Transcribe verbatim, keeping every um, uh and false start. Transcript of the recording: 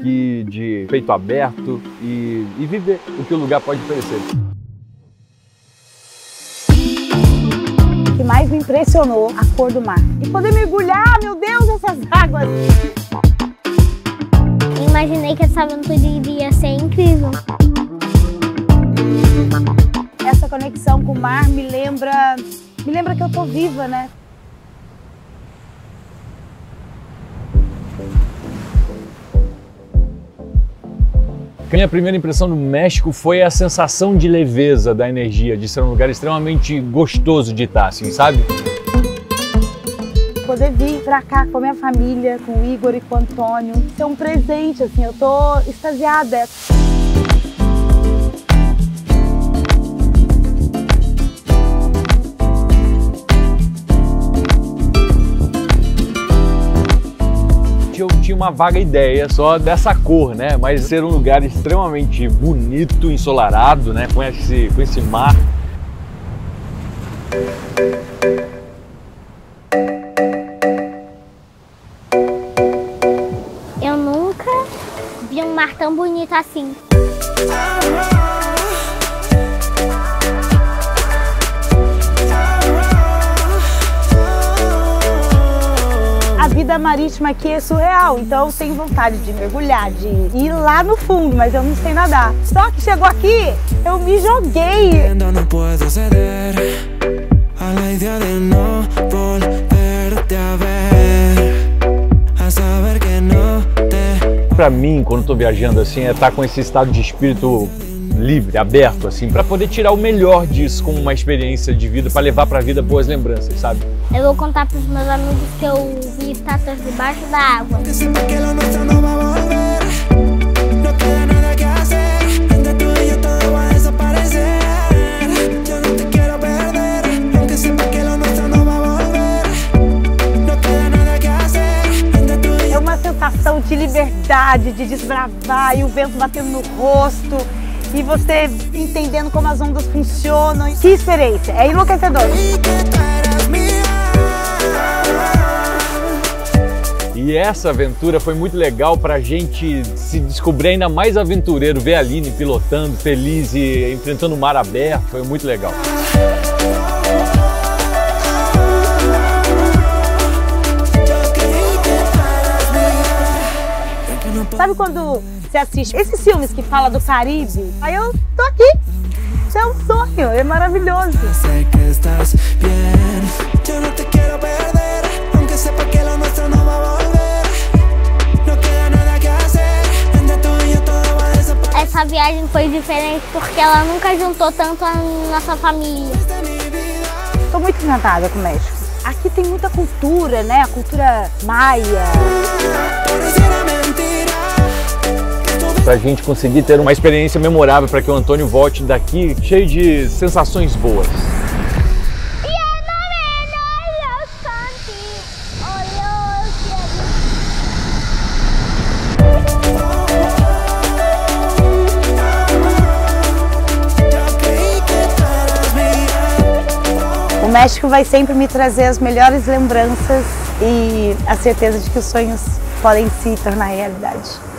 aqui de peito aberto e, e viver o que o lugar pode oferecer. O que mais me impressionou, a cor do mar. E poder mergulhar, meu Deus, nessas águas! Imaginei que essa aventura iria ser incrível. Essa conexão com o mar me lembra, me lembra que eu tô viva, né? A minha primeira impressão no México foi a sensação de leveza da energia, de ser um lugar extremamente gostoso de estar, assim, sabe? Poder vir pra cá com a minha família, com o Igor e com o Antônio, ser um presente, assim, eu tô extasiada. Eu tinha uma vaga ideia só dessa cor, né? Mas ser um lugar extremamente bonito, ensolarado, né? Com esse, com esse mar. Eu nunca vi um mar tão bonito assim. A vida marítima aqui é surreal, então eu tenho vontade de mergulhar, de ir lá no fundo, mas eu não sei nadar. Só que chegou aqui, eu me joguei. Pra mim, quando eu tô viajando assim, é estar com esse estado de espírito livre, aberto, assim, para poder tirar o melhor disso como uma experiência de vida, para levar para a vida boas lembranças, sabe? Eu vou contar para os meus amigos que eu vi estátuas debaixo da água. É uma sensação de liberdade, de desbravar e o vento batendo no rosto. E você entendendo como as ondas funcionam. Que experiência, é enlouquecedor. E essa aventura foi muito legal pra gente se descobrir ainda mais aventureiro, ver a Aline pilotando, feliz e enfrentando o mar aberto, foi muito legal. Sabe quando você assiste esses filmes que falam do Caribe? Aí eu tô aqui. Isso é um sonho, é maravilhoso. Essa viagem foi diferente porque ela nunca juntou tanto a nossa família. Tô muito encantada com o México. Aqui tem muita cultura, né? A cultura maia. Pra gente conseguir ter uma experiência memorável, para que o Antônio volte daqui cheio de sensações boas. O México vai sempre me trazer as melhores lembranças e a certeza de que os sonhos podem se tornar realidade.